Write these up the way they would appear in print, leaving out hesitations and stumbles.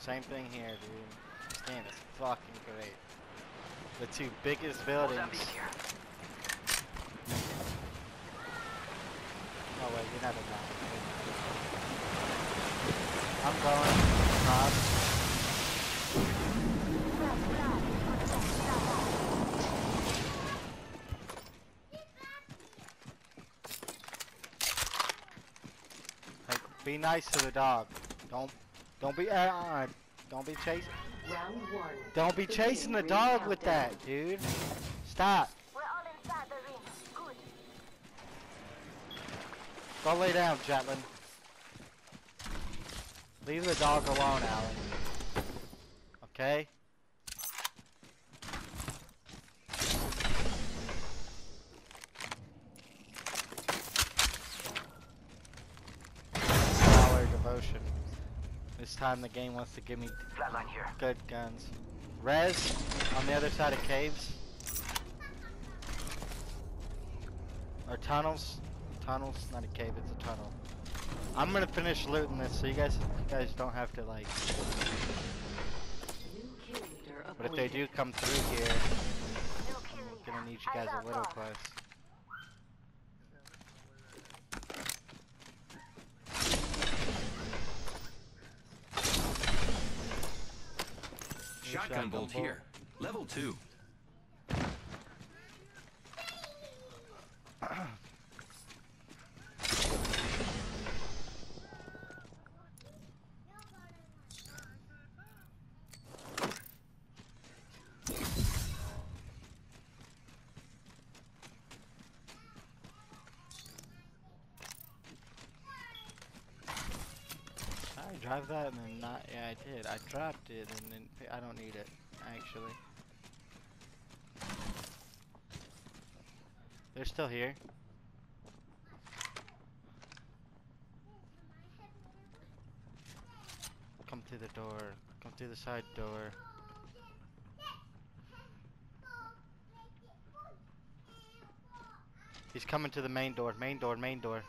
Same thing here, dude. This game is fucking great. The two biggest buildings. Oh wait, you're not in that. I'm going. Hey, be nice to the dog. Don't be don't be chasing. Round one. Don't be chasing the dog with that, dude. Stop. We're all inside the ring. Good. Go lay down, Jetlin. Leave the dog alone, Alan. Okay? Valor devotion. This time the game wants to give me good guns. Rez on the other side of caves. Or tunnels. Tunnels, not a cave, it's a tunnel. I'm gonna finish looting this so you guys don't have to like. But if they do come through here, I'm gonna need you guys a little close. Shotgun bolt here. Level 2. I drive that and then not. Yeah, I did. I dropped it and then I don't need it actually. They're still here. Come through the door. Come through the side door. He's coming to the main door. Main door. Main door.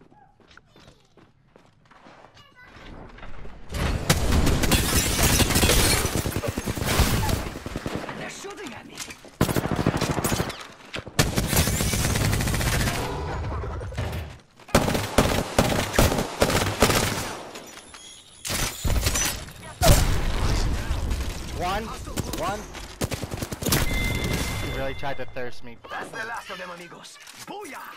They're shooting at me. One. He really tried to thirst me. That's the last of them, amigos. Booyah!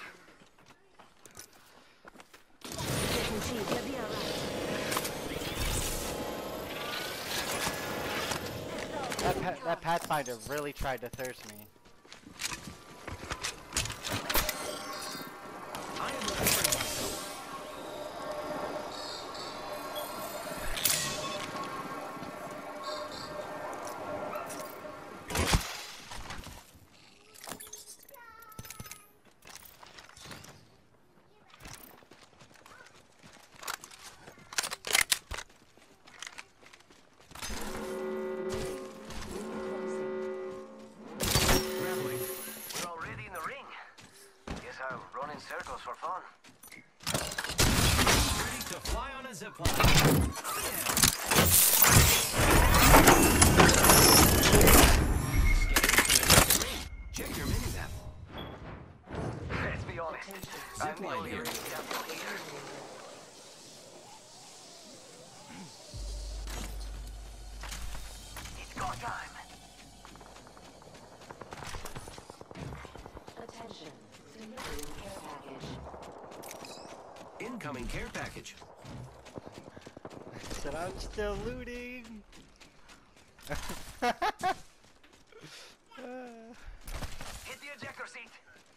That Pathfinder really tried to thirst me. I am recovering myself. Circles for fun. Ready to fly on a zipline. Check your mini-map. Let's be honest. Zipline here. It's go time. Attention. Delivering care package. Incoming care package. Said I'm still looting. Hit the ejector seat.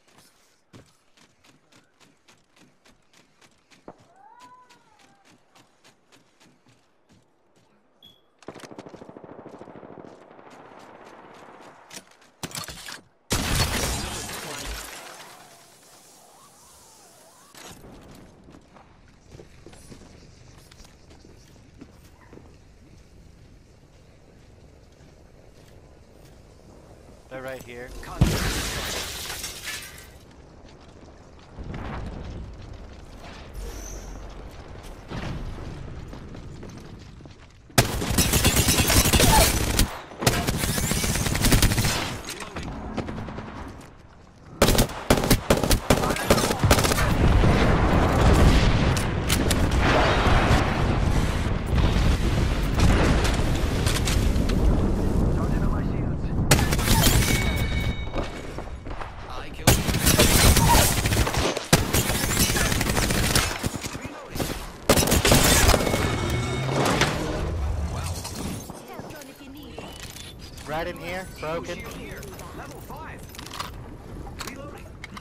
They're right here. broken. Shield here. Level 5. Reloading.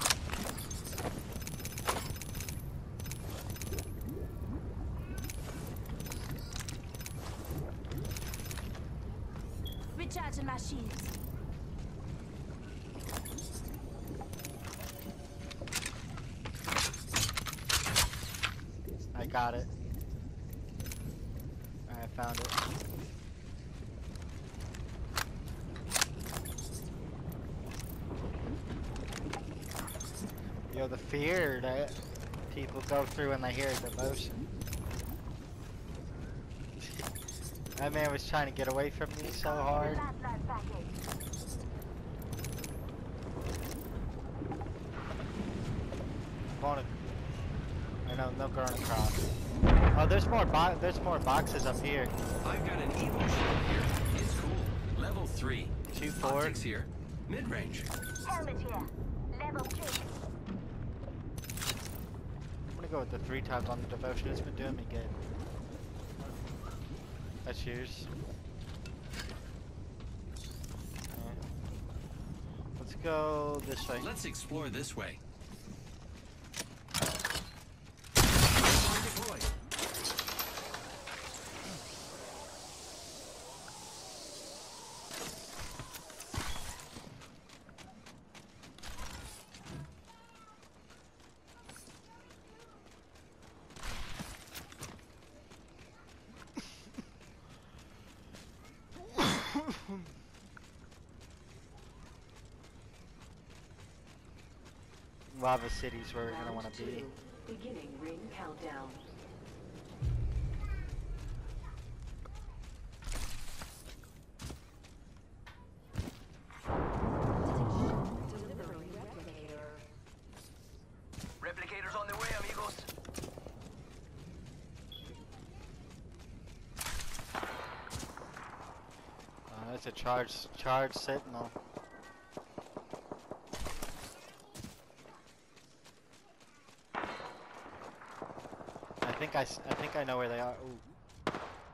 Recharging my shields. I got it. I found it. Yo, the fear that people go through when they hear devotion. That man was trying to get away from me so hard. Landline package. Going to, I know, no going across. Oh, there's more boxes up here. I've got an Evo shield here. It's cool. Level 3. Two forward. Optics here. Mid-range. Helmet here. Level 3. I'm gonna go with the 3 times on the devotion. It's been doing me good. That's yours. Okay. Let's go this way. Let's explore this way. Deployed. Lava City's where we're gonna want to be. Beginning ring countdown. Delivering replicator. Replicators on the way, amigos. That's a charge sentinel. I think I know where they are. Ooh.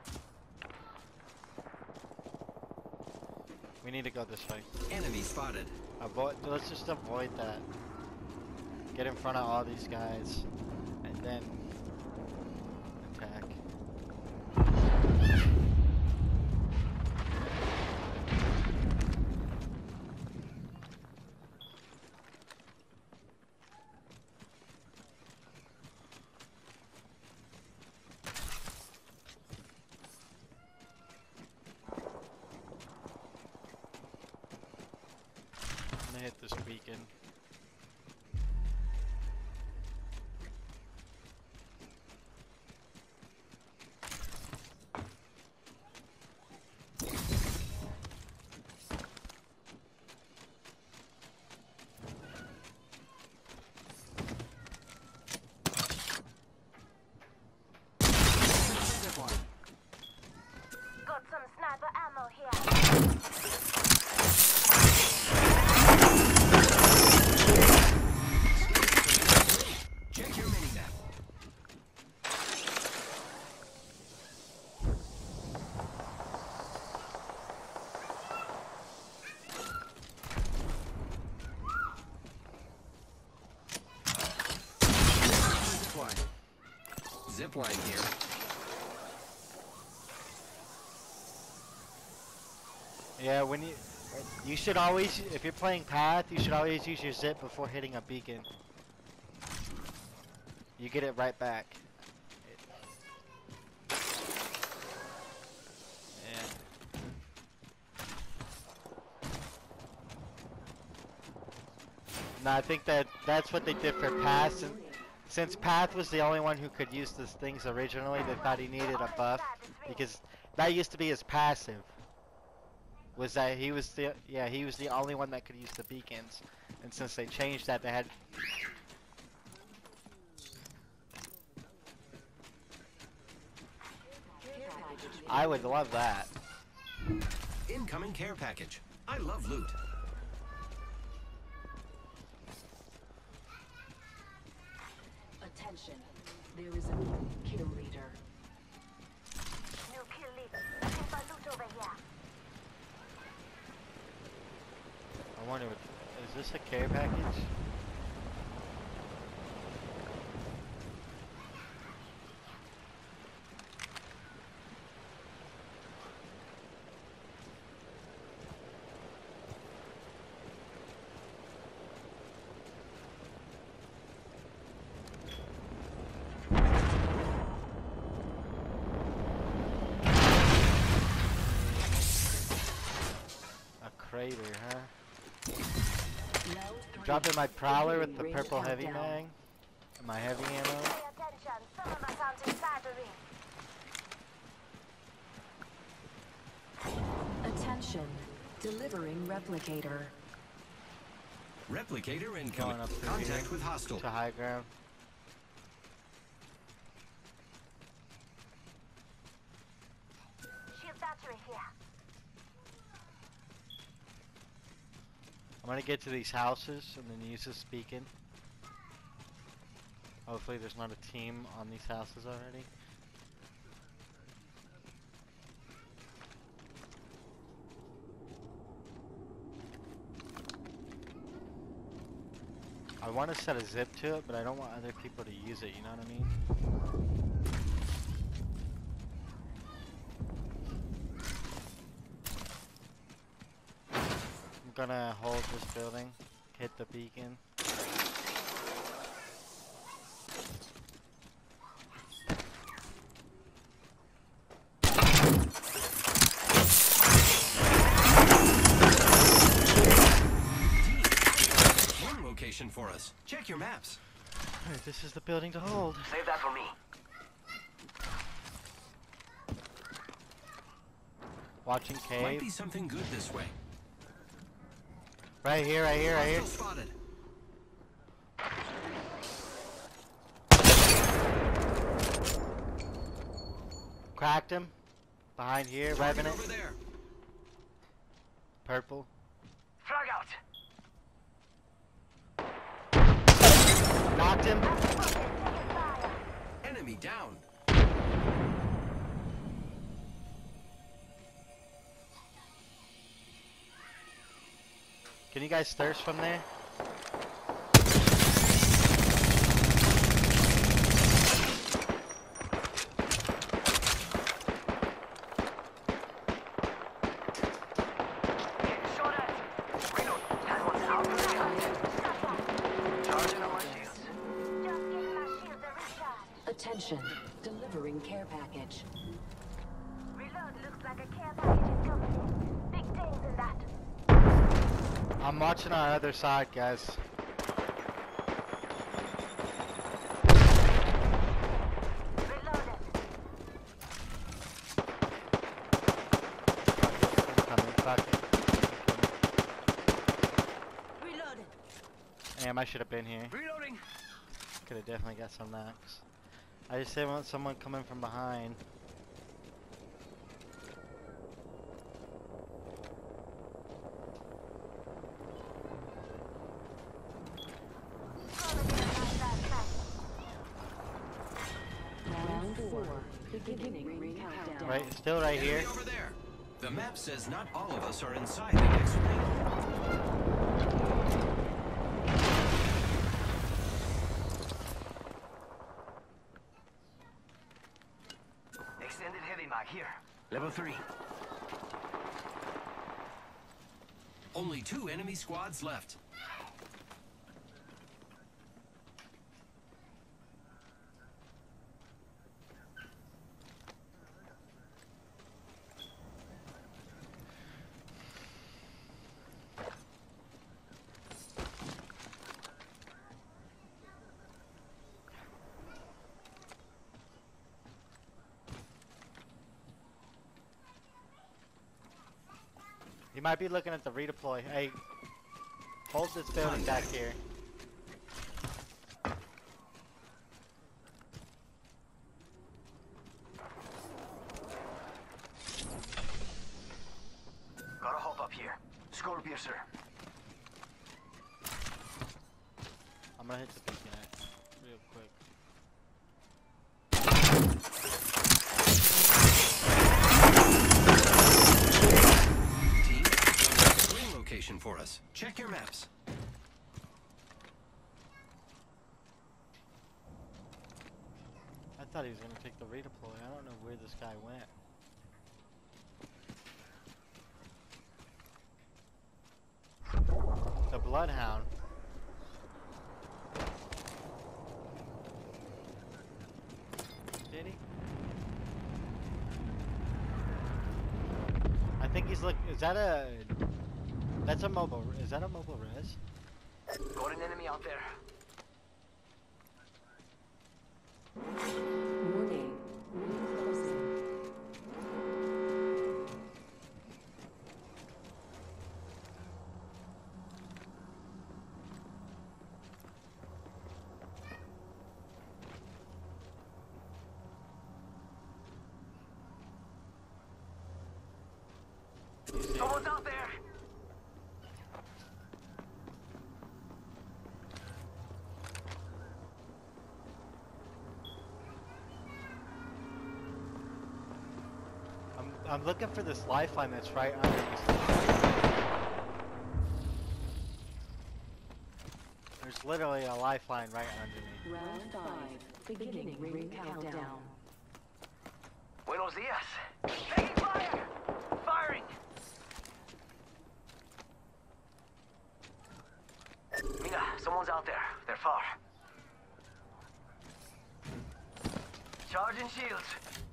We need to go this way. Enemy spotted. Let's just avoid that. Get in front of all these guys, and then attack. I'm gonna hit this beacon. Got some sniper ammo here. Check your mini-map. Zipline. Zipline here. Yeah, when you should always, if you're playing Path, you should always use your zip before hitting a beacon. You get it right back. Yeah. No, I think that's what they did for Path. Since Path was the only one who could use these things originally, they thought he needed a buff because that used to be his passive. Was that he was the only one that could use the beacons, and since they changed that, they had. I would love that. Incoming care package. I love loot. Attention. There is a new kill leader. New kill leader. Looking for loot over here. Is this a care package? A crater, huh? Dropping my prowler with the purple heavy mag. And my heavy ammo. Pay attention. Some of my sounds inside the ring. Attention. Delivering replicator. Replicator Going incoming. up through Contact here with hostile. to high ground. Shield battery here. I'm gonna get to these houses and then use this beacon. Hopefully there's not a team on these houses already. I want to set a zip to it, but I don't want other people to use it, you know what I mean? I'm gonna hold this building, hit the beacon. One location for us. Check your maps. Alright, this is the building to hold. Save that for me. Watching Might be cave. something good this way. Right here, right here, right here. Hostile spotted. Cracked him. Behind here, Target Revenant. over there. Purple. Frag out. Knocked him. Taking fire. Enemy down. Can you guys thirst from there? Getting shot at. Reload. That one's out of the gun. Charging on my shields. Just getting my shields a recharge. Attention. Delivering care package. Reload looks like a care package is coming in. Big things in that. I'm watching our other side, guys. Reloaded. Coming, fuck it. Reloaded. Damn, I should have been here. Reloading. Could have definitely got some knocks. I just didn't want someone coming from behind. Round 4. Beginning ring countdown. Right, still right here. Enemy over there. The map says not all of us are inside the next ring. Extended heavy mag here. Level 3. Only 2 enemy squads left. You might be looking at the redeploy. Hey, hold this building back here. Gotta hop up here. Scorpion, sir. I'm gonna hit the beacon real quick. Team, ring location for us. Check your maps. thought he was gonna take the redeploy. I don't know where this guy went. The Bloodhound. Did he? I think he's look. Is that a? That's a mobile. Is that a mobile res? Got an enemy out there. Warning. Ring closing. Someone's out there. I'm looking for this lifeline that's right under this. There's literally a lifeline right under me. Round 5. Beginning ring countdown. Buenos dias. Taking fire. Firing. Mira, someone's out there. They're far. Charging shields.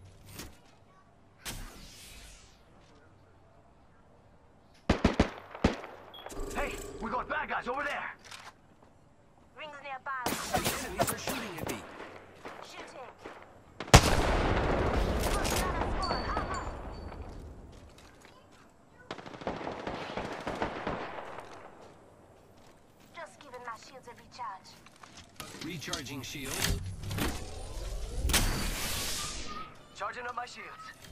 Hey, we got bad guys over there. Rings nearby. The enemies are shooting at me. Shooting. Look, another squad. Just giving my shields a recharge. Recharging shields. Charging up my shields.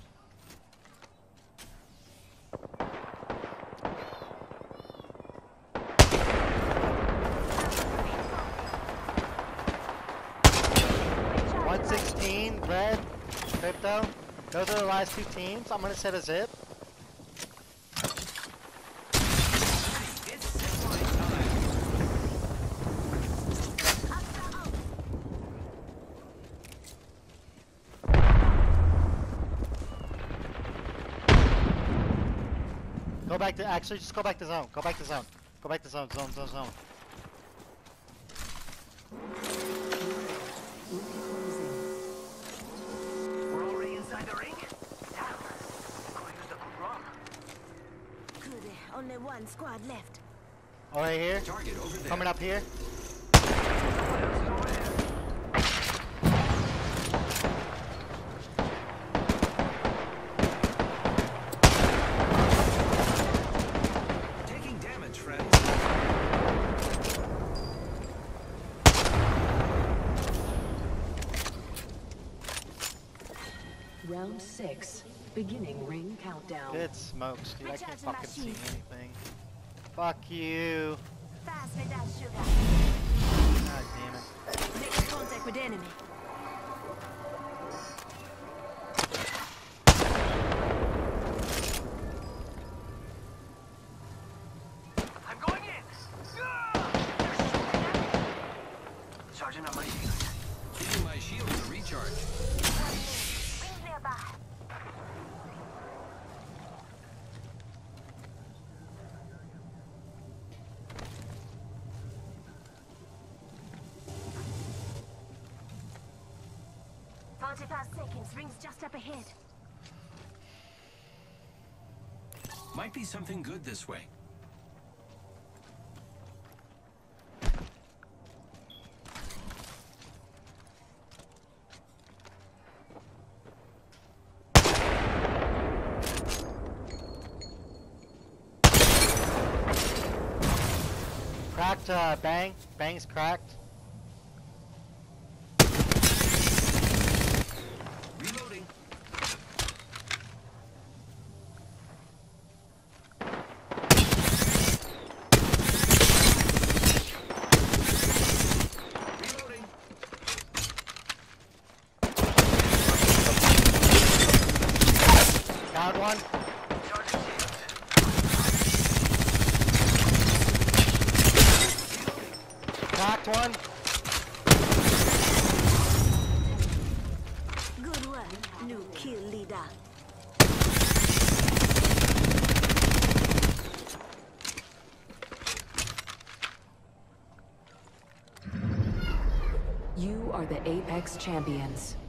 Recharge. 116, red, crypto. Those are the last two teams. I'm gonna set a zip. It's zipline time. Go back to, actually, just go back to zone. Go back to zone. Go back to zone, zone. Ring closing. We're already inside the ring? Damn. Could use the good run. Good. Only one squad left. Oh, right here. Target over there. Coming up here. Someone else is over there. Taking damage, friends. Round 6. Beginning ring countdown. Good smokes, dude. I can't Recharging my fucking see shield. anything. Fuck you. Fast without sugar. God damn it. Next contact with enemy. I'm going in. Charging up my shields. Giving my shields a recharge. Rings nearby. Seconds. Rings just up ahead. Might be something good this way. Cracked, bang. Bang's cracked. Reloading. Reloading. Down one. Charging shields. Cracked one. da. You are the Apex Champions.